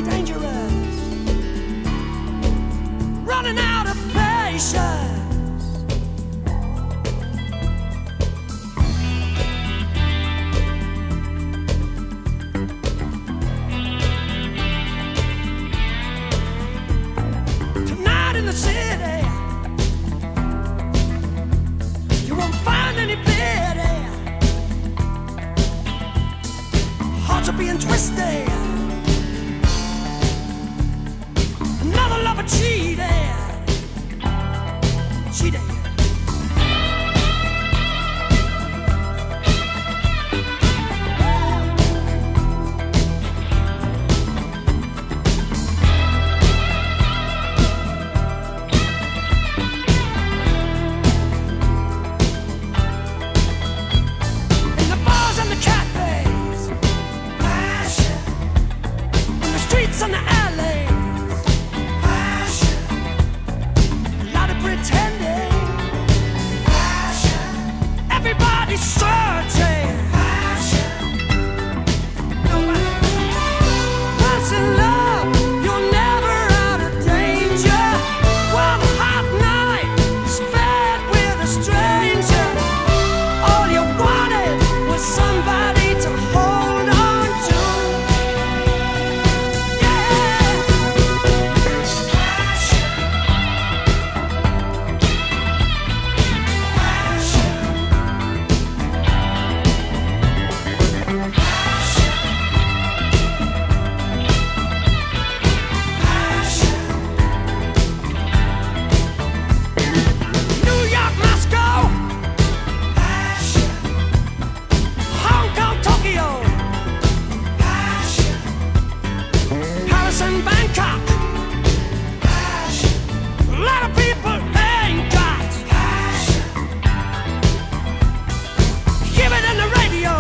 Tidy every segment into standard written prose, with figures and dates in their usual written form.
be dangerous, running out of patience. Tonight in the city, you won't find any pity. Hearts are being twisted. Another lover cheated. Cheated. In the bars and the cafes, passion. In the streets and the alleys, passion. A lot of pretending, passion. Everybody's searching, passion. Once in love, you're never out of danger. One hot night spent with a stranger. All you wanted was somebody to hold on to. Yeah. Passion. New York, Moscow, Hong Kong, Tokyo, Paris and Bangkok. A lot of people ain't got. Hear it in the radio,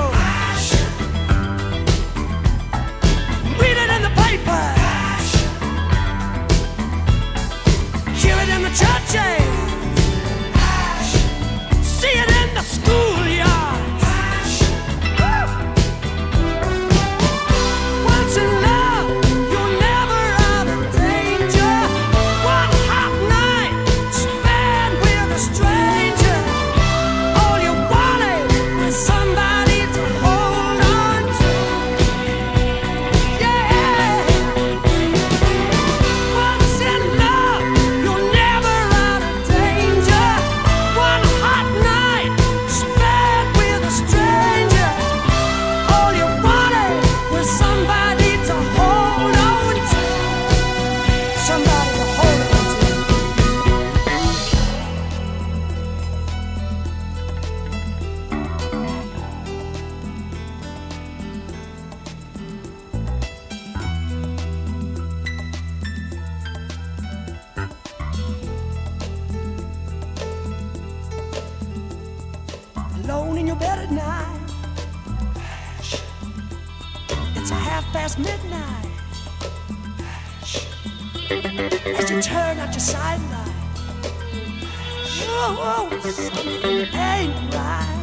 read it in the paper, hear it in the churches, see it in the schoolyard. Once in love, you're never out of danger. One hot night spent with a stranger. All you wanted was somebody to hold on to. Yeah. Once in love, you're never out of danger. One hot night spent with a stranger. All you wanted was somebody to hold on to. Somebody to hold on to. Alone in your bed at night, it's midnight. As you turn out your sidelight, oh, something ain't right.